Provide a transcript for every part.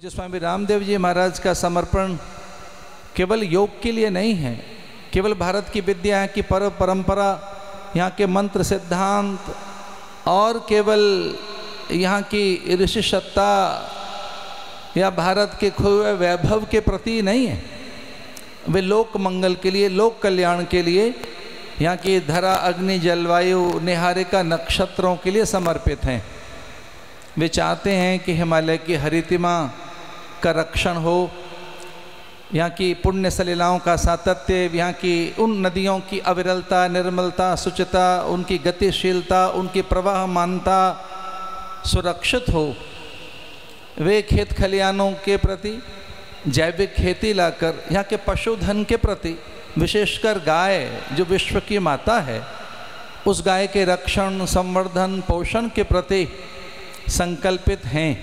पूज्य स्वामी रामदेव जी महाराज का समर्पण केवल योग के लिए नहीं है, केवल भारत की विद्या की परंपरा, यहाँ के मंत्र सिद्धांत और केवल यहाँ की ऋषि सत्ता या भारत के खोए वैभव के प्रति नहीं है। वे लोक मंगल के लिए, लोक कल्याण के लिए, यहाँ की धरा, अग्नि, जलवायु, निहारिका, नक्षत्रों के लिए समर्पित हैं। वे चाहते हैं कि हिमालय की हरितिमा का रक्षण हो, यहाँ की पुण्य सलीलाओं का सातत्य, यहाँ की उन नदियों की अविरलता, निर्मलता, शुचिता, उनकी गतिशीलता, उनकी प्रवाहमानता सुरक्षित हो। वे खेत खलियानों के प्रति जैविक खेती लाकर यहाँ के पशुधन के प्रति, विशेषकर गाय जो विश्व की माता है, उस गाय के रक्षण, संवर्धन, पोषण के प्रति संकल्पित हैं।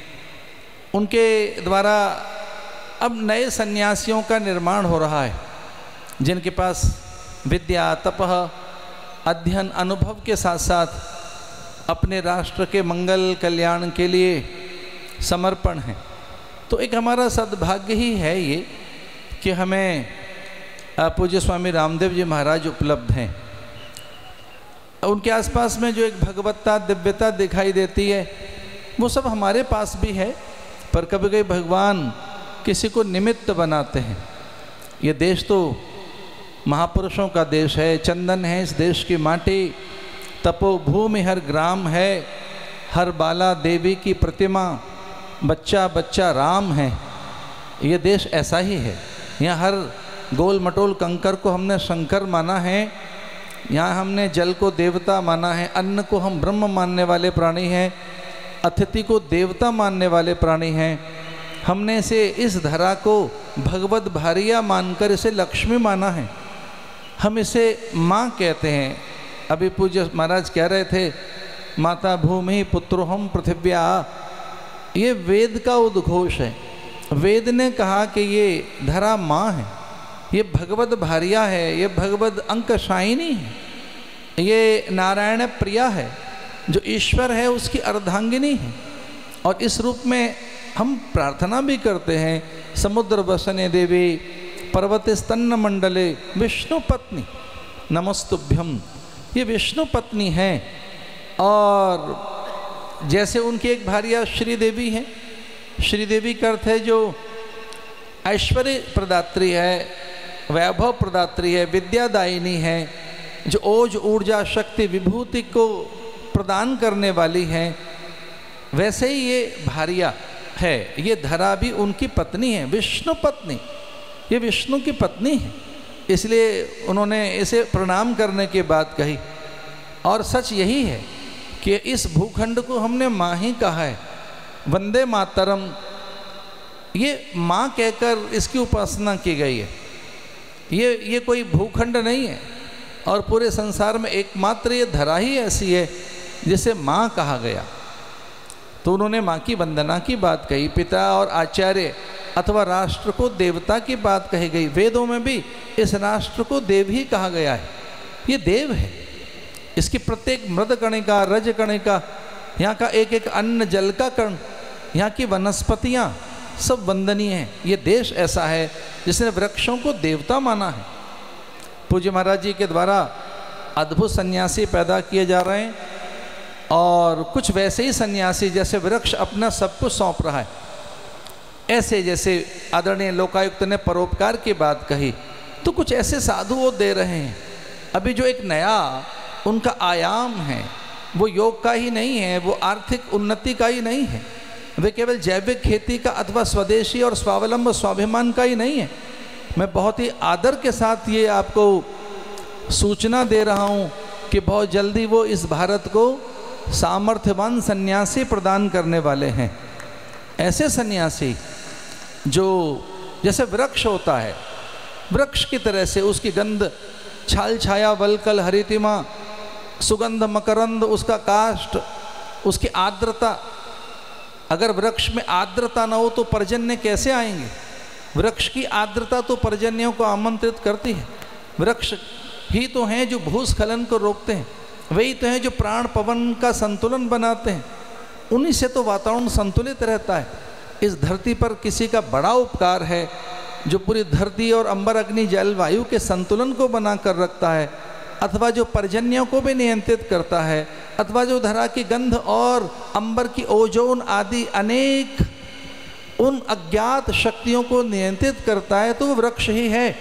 उनके द्वारा अब नए सन्यासियों का निर्माण हो रहा है, जिनके पास विद्या, तपः, अध्ययन, अनुभव के साथ साथ अपने राष्ट्र के मंगल कल्याण के लिए समर्पण है। तो एक हमारा सद्भाग्य ही है ये कि हमें पूज्य स्वामी रामदेव जी महाराज उपलब्ध हैं। उनके आसपास में जो एक भगवत्ता, दिव्यता दिखाई देती है, वो सब हमारे पास भी है, पर कभी कभी भगवान किसी को निमित्त बनाते हैं। ये देश तो महापुरुषों का देश है, चंदन है इस देश की माटी, तपोभूमि हर ग्राम है, हर बाला देवी की प्रतिमा, बच्चा बच्चा राम है। ये देश ऐसा ही है। यहाँ हर गोल मटोल कंकर को हमने शंकर माना है, यहाँ हमने जल को देवता माना है, अन्न को हम ब्रह्म मानने वाले प्राणी हैं, अतिथि को देवता मानने वाले प्राणी हैं। हमने इसे, इस धरा को भगवत भारिया मानकर इसे लक्ष्मी माना है। हम इसे माँ कहते हैं। अभी पूज्य महाराज कह रहे थे, माता भूमि पुत्रोहम पृथिव्या, ये वेद का उद्घोष है। वेद ने कहा कि ये धरा माँ है, ये भगवत भारिया है, ये भगवत अंकशायिनी है, ये नारायण प्रिया है, जो ईश्वर है उसकी अर्धांगिनी है। और इस रूप में हम प्रार्थना भी करते हैं, समुद्र वसने देवी पर्वत स्तन्न मंडले विष्णु पत्नी नमस्तुभ्यम। ये विष्णु पत्नी है। और जैसे उनकी एक भार्या श्रीदेवी है, श्रीदेवी का अर्थ है जो ऐश्वर्य प्रदात्री है, वैभव प्रदात्री है, विद्यादायिनी है, जो ओज, ऊर्जा, शक्ति, विभूति को प्रदान करने वाली है। वैसे ही ये भार्या है, ये धरा भी उनकी पत्नी है, विष्णु पत्नी। ये विष्णु की पत्नी है, इसलिए उन्होंने इसे प्रणाम करने की बात कही। और सच यही है कि इस भूखंड को हमने माँ ही कहा है। वंदे मातरम, ये माँ कहकर इसकी उपासना की गई है। ये कोई भूखंड नहीं है, और पूरे संसार में एकमात्र ये धरा ही ऐसी है जिसे माँ कहा गया। तो उन्होंने माँ की वंदना की बात कही। पिता और आचार्य अथवा राष्ट्र को देवता की बात कही गई। वेदों में भी इस राष्ट्र को देव ही कहा गया है। ये देव है। इसकी प्रत्येक मृद कणिका, रज कणिका, यहाँ का एक एक अन्न, जल का कण, यहाँ की वनस्पतियाँ सब वंदनीय हैं। ये देश ऐसा है जिसने वृक्षों को देवता माना है। पूज्य महाराज जी के द्वारा अद्भुत सन्यासी पैदा किए जा रहे हैं, और कुछ वैसे ही सन्यासी जैसे वृक्ष अपना सब कुछ सौंप रहा है। ऐसे जैसे आदरणीय लोकायुक्त ने परोपकार की बात कही, तो कुछ ऐसे साधु वो दे रहे हैं। अभी जो एक नया उनका आयाम है, वो योग का ही नहीं है, वो आर्थिक उन्नति का ही नहीं है, वे केवल जैविक खेती का अथवा स्वदेशी और स्वावलंब स्वाभिमान का ही नहीं है। मैं बहुत ही आदर के साथ ये आपको सूचना दे रहा हूँ कि बहुत जल्दी वो इस भारत को सामर्थ्यवान सन्यासी प्रदान करने वाले हैं। ऐसे सन्यासी जो जैसे वृक्ष होता है, वृक्ष की तरह से उसकी गंध, छाल छाया, वलकल, हरितिमा, सुगंध, मकरंद, उसका काष्ठ, उसकी आर्द्रता। अगर वृक्ष में आर्द्रता न हो तो पर्जन्य कैसे आएंगे? वृक्ष की आर्द्रता तो पर्जन्यों को आमंत्रित करती है। वृक्ष ही तो हैं जो भूस्खलन को रोकते हैं, वही तो हैं जो प्राण पवन का संतुलन बनाते हैं। उन्हीं से तो वातावरण संतुलित रहता है। इस धरती पर किसी का बड़ा उपकार है, जो पूरी धरती और अंबर अग्नि जल वायु के संतुलन को बना कर रखता है, अथवा जो पर्जन्यों को भी नियंत्रित करता है, अथवा जो धरा की गंध और अंबर की ओजोन आदि अनेक उन अज्ञात शक्तियों को नियंत्रित करता है, तो वो वृक्ष ही है।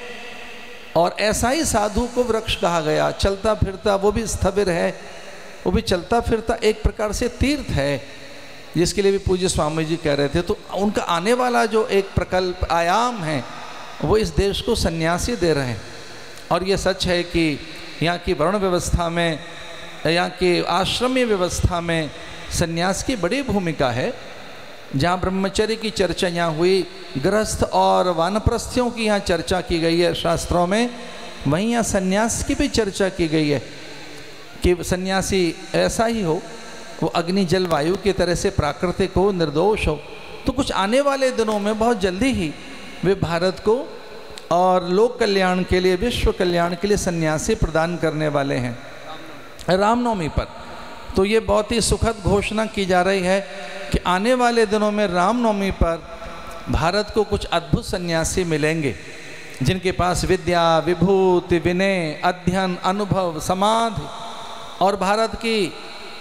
और ऐसा ही साधु को वृक्ष कहा गया। चलता फिरता वो भी स्थविर है, वो भी चलता फिरता एक प्रकार से तीर्थ है, जिसके लिए भी पूज्य स्वामी जी कह रहे थे। तो उनका आने वाला जो एक प्रकल्प आयाम है, वो इस देश को सन्यासी दे रहे हैं। और ये सच है कि यहाँ की वर्ण व्यवस्था में, यहाँ की आश्रमी व्यवस्था में सन्यास की बड़ी भूमिका है। जहाँ ब्रह्मचर्य की चर्चा यहाँ हुई, गृहस्थ और वानप्रस्थियों की यहाँ चर्चा की गई है शास्त्रों में, वहीं यहाँ सन्यास की भी चर्चा की गई है कि सन्यासी ऐसा ही हो, वो अग्नि जल वायु की तरह से प्राकृतिक हो, निर्दोष हो। तो कुछ आने वाले दिनों में बहुत जल्दी ही वे भारत को और लोक कल्याण के लिए, विश्व कल्याण के लिए सन्यासी प्रदान करने वाले हैं रामनवमी पर। तो ये बहुत ही सुखद घोषणा की जा रही है कि आने वाले दिनों में रामनवमी पर भारत को कुछ अद्भुत सन्यासी मिलेंगे, जिनके पास विद्या, विभूति, विनय, अध्ययन, अनुभव, समाधि और भारत की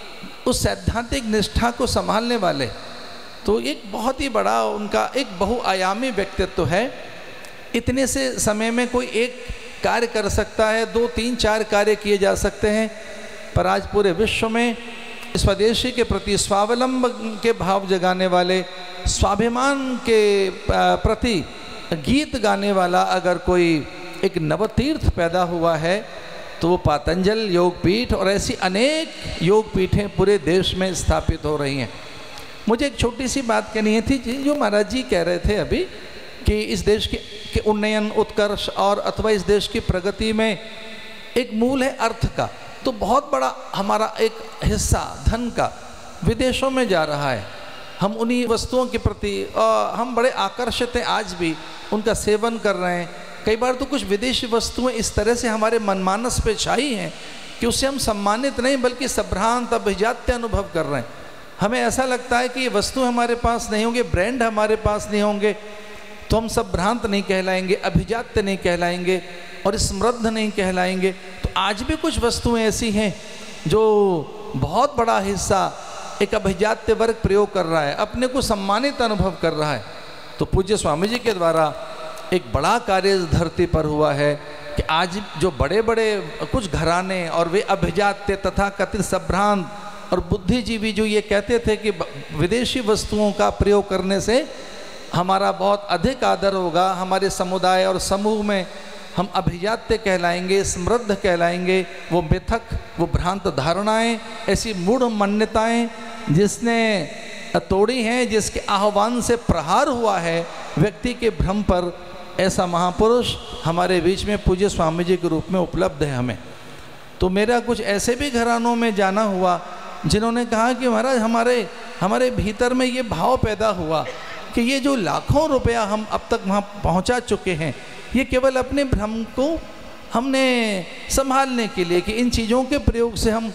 उस सैद्धांतिक निष्ठा को संभालने वाले। तो एक बहुत ही बड़ा उनका एक बहुआयामी व्यक्तित्व है। इतने से समय में कोई एक कार्य कर सकता है, 2, 3, 4 कार्य किए जा सकते हैं, पर आज पूरे विश्व में स्वदेशी के प्रति स्वावलंब के भाव जगाने वाले, स्वाभिमान के प्रति गीत गाने वाला अगर कोई एक नवतीर्थ पैदा हुआ है, तो वो पातंजल योगपीठ और ऐसी अनेक योगपीठें पूरे देश में स्थापित हो रही हैं। मुझे एक छोटी सी बात कहनी थी जो महाराज जी कह रहे थे अभी, कि इस देश के उन्नयन, उत्कर्ष और अथवा इस देश की प्रगति में एक मूल है अर्थ का। तो बहुत बड़ा हमारा एक हिस्सा धन का विदेशों में जा रहा है। हम उन्हीं वस्तुओं के प्रति हम बड़े आकर्षित हैं, आज भी उनका सेवन कर रहे हैं। कई बार तो कुछ विदेशी वस्तुएं इस तरह से हमारे मनमानस पे छाई हैं कि उससे हम सम्मानित नहीं बल्कि संभ्रांत, अभिजात्य अनुभव कर रहे हैं। हमें ऐसा लगता है कि ये वस्तु हमारे पास नहीं होंगे, ब्रांड हमारे पास नहीं होंगे, तो हम संभ्रांत नहीं कहलाएंगे, अभिजात्य नहीं कहलाएंगे और समृद्ध नहीं कहलाएंगे। तो आज भी कुछ वस्तुएं ऐसी हैं जो बहुत बड़ा हिस्सा एक अभिजात्य वर्ग प्रयोग कर रहा है, अपने को सम्मानित अनुभव कर रहा है। तो पूज्य स्वामी जी के द्वारा एक बड़ा कार्य इस धरती पर हुआ है कि आज जो बड़े बड़े कुछ घराने और वे अभिजात्य तथा कथित संभ्रांत और बुद्धिजीवी जो ये कहते थे कि विदेशी वस्तुओं का प्रयोग करने से हमारा बहुत अधिक आदर होगा, हमारे समुदाय और समूह में हम अभिजात्य कहलाएंगे, समृद्ध कहलाएंगे, वो मिथक, वो भ्रांत धारणाएं, ऐसी मूढ़ मान्यताएं जिसने तोड़ी हैं, जिसके आह्वान से प्रहार हुआ है व्यक्ति के भ्रम पर, ऐसा महापुरुष हमारे बीच में पूज्य स्वामी जी के रूप में उपलब्ध है हमें। तो मेरा कुछ ऐसे भी घरानों में जाना हुआ जिन्होंने कहा कि महाराज हमारे भीतर में ये भाव पैदा हुआ कि ये जो लाखों रुपया हम अब तक वहाँ पहुँचा चुके हैं, ये केवल अपने भ्रम को हमने संभालने के लिए कि इन चीज़ों के प्रयोग से हम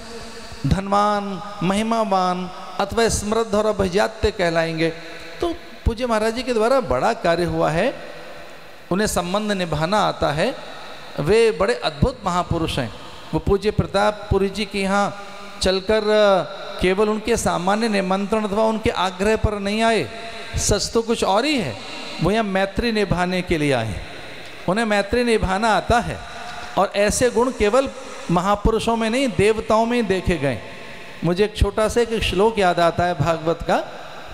धनवान, महिमावान अथवा समृद्ध और अभिजात्य कहलाएंगे। तो पूज्य महाराज जी के द्वारा बड़ा कार्य हुआ है, उन्हें संबंध निभाना आता है। वे बड़े अद्भुत महापुरुष हैं। वो पूज्य प्रतापपुरी जी के यहाँ चलकर केवल उनके सामान्य निमंत्रण अथवा उनके आग्रह पर नहीं आए, सच तो कुछ और ही है। वो यहाँ मैत्री निभाने के लिए आए, उन्हें मैत्री निभाना आता है। और ऐसे गुण केवल महापुरुषों में नहीं, देवताओं में ही देखे गए। मुझे एक छोटा सा एक श्लोक याद आता है भागवत का।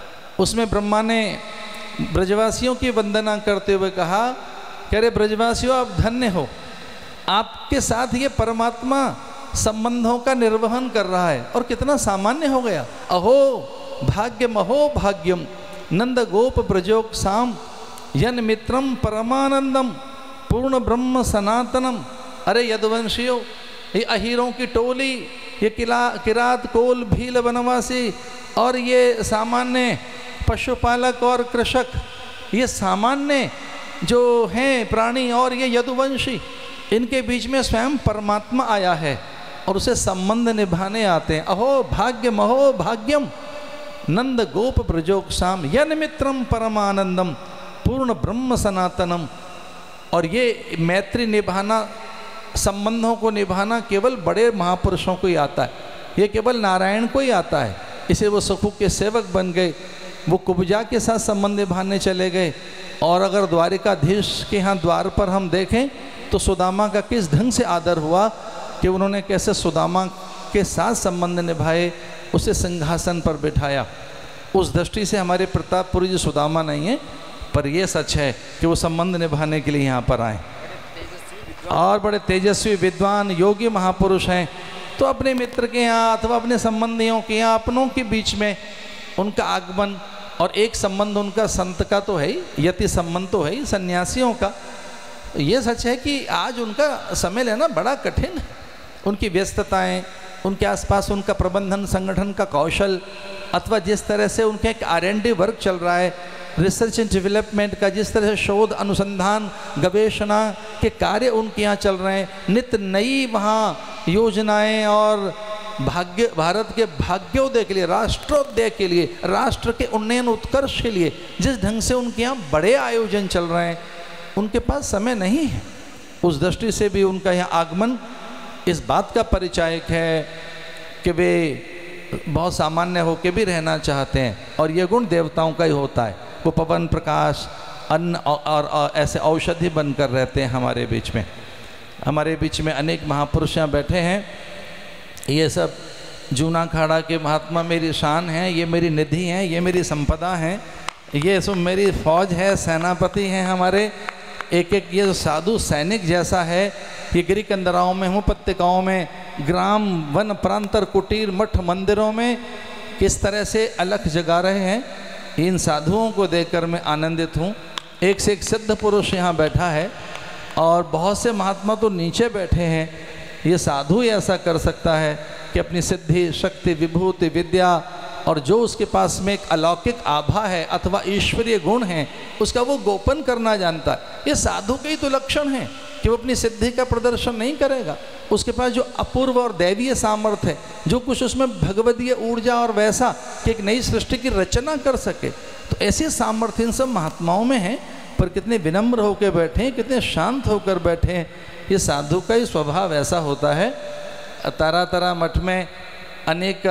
उसमें ब्रह्मा ने ब्रजवासियों की वंदना करते हुए कहा कि अरे ब्रजवासियों, आप धन्य हो, आपके साथ ये परमात्मा संबंधों का निर्वहन कर रहा है। और कितना सामान्य हो गया। अहो भाग्यम, अहो भाग्यम, नंद गोप ब्रजोक साम, यन मित्रम परमानंदम, पूर्ण ब्रह्म सनातनम। अरे यदुवंशियों, ये अहीरों की टोली, ये किरात, कोल, भील, वनवासी और ये सामान्य पशुपालक और कृषक, ये सामान्य जो हैं प्राणी, और ये यदुवंशी, इनके बीच में स्वयं परमात्मा आया है और उसे संबंध निभाने आते हैं। अहो भाग्यम, अहो भाग्यम, नंद गोप ब्रजोक्षाम यन मित्रम परमानंदम पूर्ण ब्रह्म सनातनम। और ये मैत्री निभाना, संबंधों को निभाना केवल बड़े महापुरुषों को ही आता है, ये केवल नारायण को ही आता है। इसे वो सुखु के सेवक बन गए, वो कुब्जा के साथ संबंध निभाने चले गए। और अगर द्वारिकाधीश के यहाँ द्वार पर हम देखें तो सुदामा का किस ढंग से आदर हुआ कि उन्होंने कैसे सुदामा के साथ संबंध निभाए, उसे सिंहासन पर बिठाया। उस दृष्टि से हमारे प्रतापपुरी जी सुदामा नहीं है, पर यह सच है कि वो संबंध निभाने के लिए यहाँ पर आए और बड़े तेजस्वी विद्वान योगी महापुरुष हैं। तो अपने मित्र के यहाँ अथवा अपने संबंधियों के यहाँ, अपनों के बीच में उनका आगमन, और एक संबंध उनका संत का तो है ही, यति संबंध तो है ही, सन्यासियों का। ये सच है कि आज उनका समय लेना बड़ा कठिन है। उनकी व्यस्तताएं, उनके आसपास उनका प्रबंधन संगठन का कौशल, अथवा जिस तरह से उनका एक R&D वर्क चल रहा है, रिसर्च एंड डेवलपमेंट का, जिस तरह से शोध अनुसंधान गवेषणा के कार्य उनके यहाँ चल रहे हैं, नित्य नई वहाँ योजनाएं और भाग्य, भारत के भाग्योदय के लिए, राष्ट्रोदय के लिए, राष्ट्र के उन्नयन उत्कर्ष के लिए जिस ढंग से उनके यहाँ बड़े आयोजन चल रहे हैं, उनके पास समय नहीं है। उस दृष्टि से भी उनका यहाँ आगमन इस बात का परिचायक है कि वे बहुत सामान्य होकर भी रहना चाहते हैं, और ये गुण देवताओं का ही होता है। वो पवन प्रकाश, अन्न और ऐसे औषधि बनकर रहते हैं हमारे बीच में। हमारे बीच में अनेक महापुरुष यहाँ बैठे हैं। ये सब जूनाखाड़ा के महात्मा मेरी शान हैं, ये मेरी निधि हैं, ये मेरी संपदा हैं, ये सब मेरी फौज है, सेनापति हैं हमारे। एक एक ये साधु सैनिक जैसा है। ये गिरी कंदराओं में हूँ, पत्रिकाओं में, ग्राम वन प्रांतर कुटीर मठ मंदिरों में किस तरह से अलख जगा रहे हैं, इन साधुओं को देखकर मैं आनंदित हूँ। एक से एक सिद्ध पुरुष यहाँ बैठा है, और बहुत से महात्मा तो नीचे बैठे हैं। ये साधु ही ऐसा कर सकता है कि अपनी सिद्धि, शक्ति, विभूति, विद्या और जो उसके पास में एक अलौकिक आभा है अथवा ईश्वरीय गुण है, उसका वो गोपन करना जानता है। ये साधु के ही तो लक्षण है कि वो अपनी सिद्धि का प्रदर्शन नहीं करेगा। उसके पास जो अपूर्व और दैवीय सामर्थ्य है, जो कुछ उसमें भगवदीय ऊर्जा और वैसा कि एक नई सृष्टि की रचना कर सके, तो ऐसे सामर्थ्य इन सब महात्माओं में है। पर कितने विनम्र होकर बैठे हैं, कितने शांत होकर बैठे हैं। ये साधु का ही स्वभाव ऐसा होता है। तारा तारा मठ में अनेक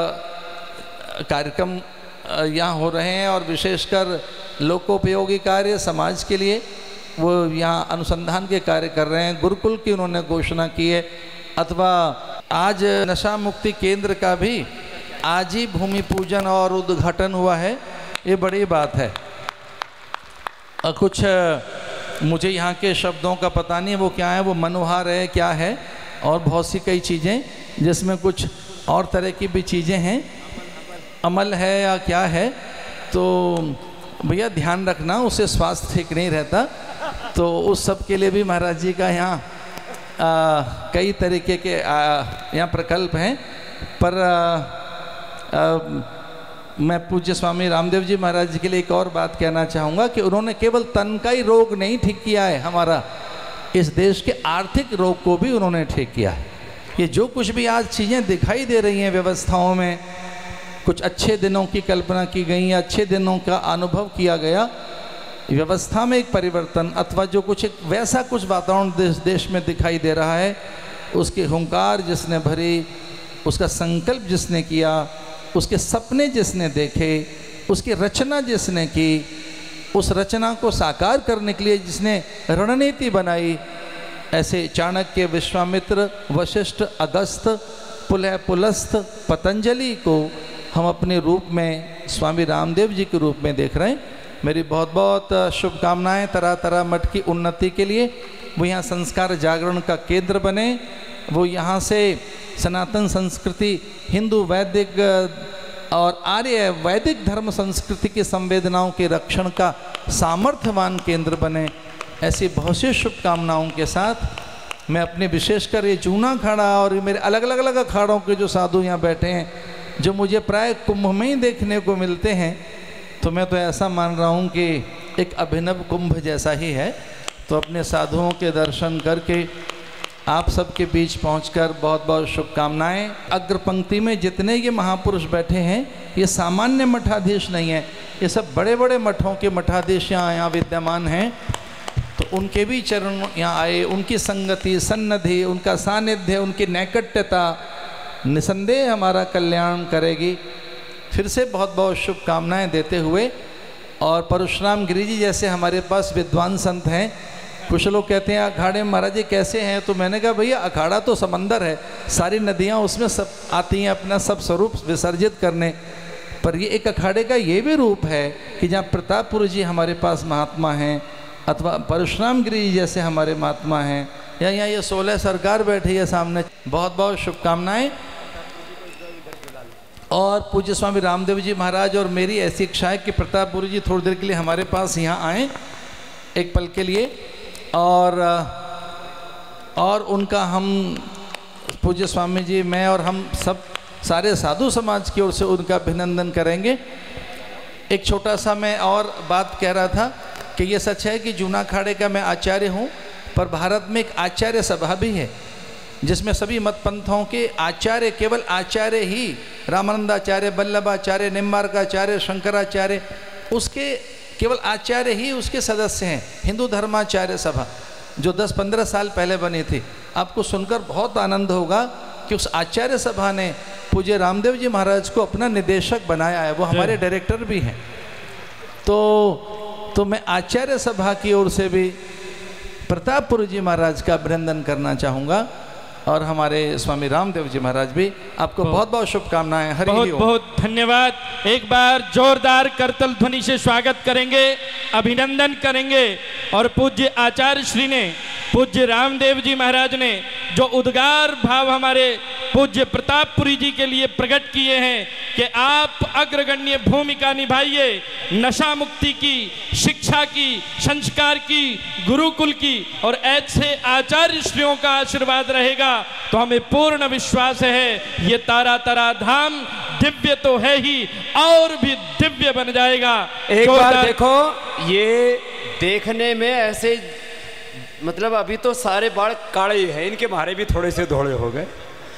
कार्यक्रम यहाँ हो रहे हैं, और विशेषकर लोकोपयोगी कार्य समाज के लिए वो यहाँ अनुसंधान के कार्य कर रहे हैं। गुरुकुल की उन्होंने घोषणा की है, अथवा आज नशा मुक्ति केंद्र का भी आज ही भूमि पूजन और उद्घाटन हुआ है। ये बड़ी बात है। कुछ मुझे यहाँ के शब्दों का पता नहीं वो क्या है, वो मनोहार है क्या है, और बहुत सी कई चीज़ें जिसमें कुछ और तरह की भी चीज़ें हैं, अमल है या क्या है। तो भैया ध्यान रखना, उससे स्वास्थ्य ठीक नहीं रहता। तो उस सब के लिए भी महाराज जी का यहाँ कई तरीके के यहाँ प्रकल्प हैं। पर मैं पूज्य स्वामी रामदेव जी महाराज जी के लिए एक और बात कहना चाहूँगा कि उन्होंने केवल तन का ही रोग नहीं ठीक किया है, हमारा इस देश के आर्थिक रोग को भी उन्होंने ठीक किया है। ये जो कुछ भी आज चीज़ें दिखाई दे रही हैं व्यवस्थाओं में, कुछ अच्छे दिनों की कल्पना की गई या अच्छे दिनों का अनुभव किया गया, व्यवस्था में एक परिवर्तन अथवा जो कुछ एक वैसा कुछ वातावरण देश में दिखाई दे रहा है, उसकी हुंकार जिसने भरी, उसका संकल्प जिसने किया, उसके सपने जिसने देखे, उसकी रचना जिसने की, उस रचना को साकार करने के लिए जिसने रणनीति बनाई, ऐसे चाणक्य, विश्वामित्र, वशिष्ठ, अगस्त्य, पुलह, पुलस्त्य, पतंजलि को हम अपने रूप में स्वामी रामदेव जी के रूप में देख रहे हैं। मेरी बहुत बहुत शुभकामनाएं तरह तरह मठ की उन्नति के लिए। वो यहाँ संस्कार जागरण का केंद्र बने, वो यहाँ से सनातन संस्कृति, हिंदू वैदिक और आर्य वैदिक धर्म संस्कृति की संवेदनाओं के रक्षण का सामर्थ्यवान केंद्र बने। ऐसी बहुत सी शुभकामनाओं के साथ मैं अपने विशेषकर ये जूनाखाड़ा और मेरे अलग अलग अखाड़ों के जो साधु यहाँ बैठे हैं, जो मुझे प्राय कुंभ में ही देखने को मिलते हैं, तो मैं तो ऐसा मान रहा हूँ कि एक अभिनव कुंभ जैसा ही है। तो अपने साधुओं के दर्शन करके आप सबके बीच पहुंचकर बहुत बहुत शुभकामनाएं। अग्र पंक्ति में जितने ये महापुरुष बैठे हैं ये सामान्य मठाधीश नहीं है, ये सब बड़े बड़े मठों के मठाधीश यहाँ विद्यमान हैं। तो उनके भी चरण यहाँ आए, उनकी संगति, सन्निधि, उनका सानिध्य, उनकी नैकट्यता निसंदेह हमारा कल्याण करेगी। फिर से बहुत बहुत शुभकामनाएं देते हुए, और परशुराम गिरी जी जैसे हमारे पास विद्वान संत हैं। कुछ लोग कहते हैं अखाड़े में महाराज जी कैसे हैं, तो मैंने कहा भैया अखाड़ा तो समंदर है, सारी नदियाँ उसमें सब आती हैं अपना सब स्वरूप विसर्जित करने, पर ये एक अखाड़े का ये भी रूप है कि जहाँ प्रतापपुर जी हमारे पास महात्मा हैं, अथवा परशुराम गिरी जी जैसे हमारे महात्मा हैं, या यहाँ ये 16 सरकार बैठी है सामने। बहुत बहुत शुभकामनाएं। और पूज्य स्वामी रामदेव जी महाराज और मेरी ऐसी इच्छा है कि प्रतापपुर जी थोड़ी देर के लिए हमारे पास यहाँ आएँ एक पल के लिए, और उनका हम पूज्य स्वामी जी, मैं और हम सब सारे साधु समाज की ओर से उनका अभिनंदन करेंगे। एक छोटा सा मैं और बात कह रहा था कि ये सच है कि जूना अखाड़े का मैं आचार्य हूँ, पर भारत में एक आचार्य सभा भी है जिसमें सभी मत पंथों के आचार्य, केवल आचार्य ही, रामानंदाचार्य, वल्लभाचार्य, निम्बार्काचार्य, शंकराचार्य, उसके केवल आचार्य ही उसके सदस्य हैं। हिंदू धर्माचार्य सभा जो 10-15 साल पहले बनी थी, आपको सुनकर बहुत आनंद होगा कि उस आचार्य सभा ने पूज्य रामदेव जी महाराज को अपना निदेशक बनाया है, वो हमारे डायरेक्टर भी हैं। तो मैं आचार्य सभा की ओर से भी प्रतापपुर जी महाराज का अभिनंदन करना चाहूँगा, और हमारे स्वामी रामदेव जी महाराज भी आपको बहुत बहुत शुभकामनाएं। हरि बहुत बहुत धन्यवाद। एक बार जोरदार करतल ध्वनि से स्वागत करेंगे, अभिनंदन करेंगे। और पूज्य आचार्य श्री ने, पूज्य रामदेव जी महाराज ने जो उद्गार भाव हमारे पूज्य प्रतापपुरी जी के लिए प्रकट किए हैं कि आप अग्रगण्य भूमिका निभाइए, नशा मुक्ति की, शिक्षा की, संस्कार की, गुरुकुल की, और ऐसे आचार्य श्रियों का आशीर्वाद रहेगा तो हमें पूर्ण विश्वास है ये तारा तारा धाम दिव्य तो है ही और भी दिव्य बन जाएगा। एक बार देखो, ये देखने में ऐसे मतलब अभी तो सारे बाल काले हैं, इनके मारे भी थोड़े से धोड़े हो गए।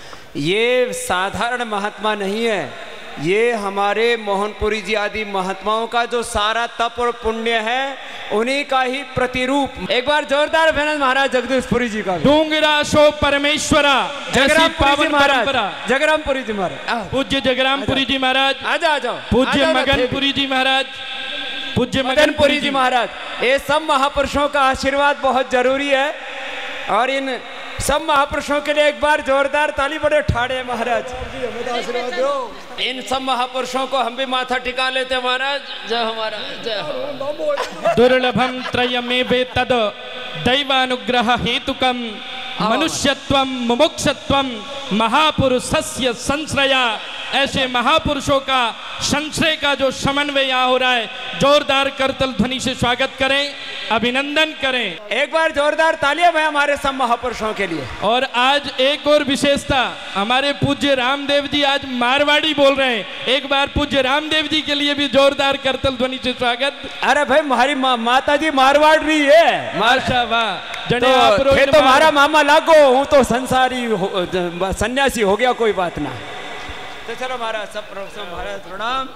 ये साधारण महात्मा नहीं है, ये हमारे मोहनपुरी जी आदि महात्माओं का जो सारा तप और पुण्य है उन्हीं का ही प्रतिरूप। एक बार जोरदार अभिनंदन महाराज जगदीशपुरी जी का। डूंगरा शो परमेश्वरा, जगरामपुरी जी महाराज, जगरामपुरी जी महाराज, पूज्य जगरामपुरी जी महाराज, आ जाओ। पूज्य मगनपुरी जी महाराज, पूज्य मगनपुरी जी महाराज, ये सब महापुरुषों का आशीर्वाद बहुत जरूरी है, और इन सब महापुरुषों के लिए एक बार जोरदार ताली बड़े ठाड़े महाराज। आशीर्वाद दो। इन सब महापुरुषों को हम भी माथा टिका लेते महाराज। जय हमारा जय। दुर्लभम त्रयमेवे तद दैवानुग्रह हेतुकम मनुष्यत्वम मुमुक्षत्वम महापुरुषस्य संश्रया। ऐसे महापुरुषों का संश्रय का जो समन्वय यहाँ हो रहा है, जोरदार करतल ध्वनि से स्वागत करें, अभिनंदन करें। एक बार जोरदार तालियां भाई हमारे सब महापुरुषों के लिए। और आज एक और विशेषता, हमारे पूज्य रामदेव जी आज मारवाड़ी बोल रहे हैं। एक बार पूज्य रामदेव जी के लिए भी जोरदार करतल ध्वनि से स्वागत। अरे भाई हमारी माता जी मारवाड़ रही है। माशा वाह, जने आप तो हमारा मामा लागो, हूँ तो संसारी सन्यासी हो गया, कोई बात ना। तो चलो महाराज, सब महाराज प्रणाम,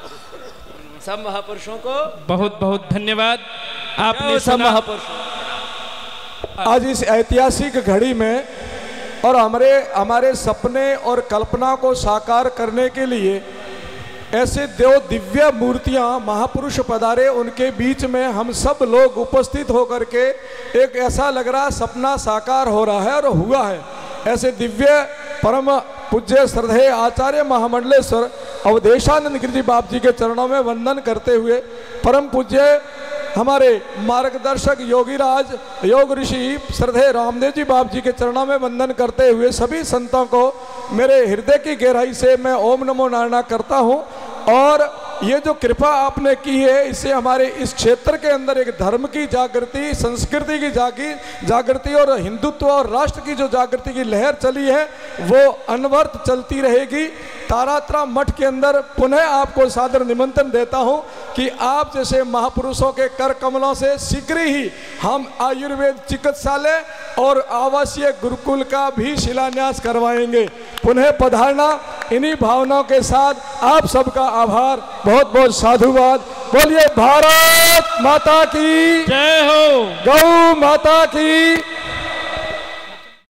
सब महापुरुषों को बहुत बहुत धन्यवाद। आपने सब महापुरुषों आज इस ऐतिहासिक घड़ी में और हमारे सपने और कल्पना को साकार करने के लिए ऐसे देव दिव्य मूर्तियां महापुरुष पधारे, उनके बीच में हम सब लोग उपस्थित होकर के एक ऐसा लग रहा सपना साकार हो रहा है और हुआ है। ऐसे दिव्य परम पूज्य श्रद्धेय आचार्य महामंडलेश्वर अवधेशानंद गिरि जी बाप जी के चरणों में वंदन करते हुए, परम पूज्य हमारे मार्गदर्शक योगीराज योग ऋषि श्रद्धेय रामदेव जी बाप जी के चरणों में वंदन करते हुए सभी संतों को मेरे हृदय की गहराई से मैं ओम नमो नारायण करता हूँ। और ये जो कृपा आपने की है, इससे हमारे इस क्षेत्र के अंदर एक धर्म की जागृति, संस्कृति की जागृति और हिंदुत्व और राष्ट्र की जो जागृति की लहर चली है वो अनवरत चलती रहेगी। तारात्रा मठ के अंदर पुनः आपको सादर निमंत्रण देता हूं कि आप जैसे महापुरुषों के कर कमलों से शीघ्र ही हम आयुर्वेद चिकित्सालय और आवासीय गुरुकुल का भी शिलान्यास करवाएंगे। पुनः पधारना। इन्हीं भावनाओं के साथ आप सबका आभार, बहुत बहुत साधुवाद। बोलिए भारत माता की जय हो। गौ माता की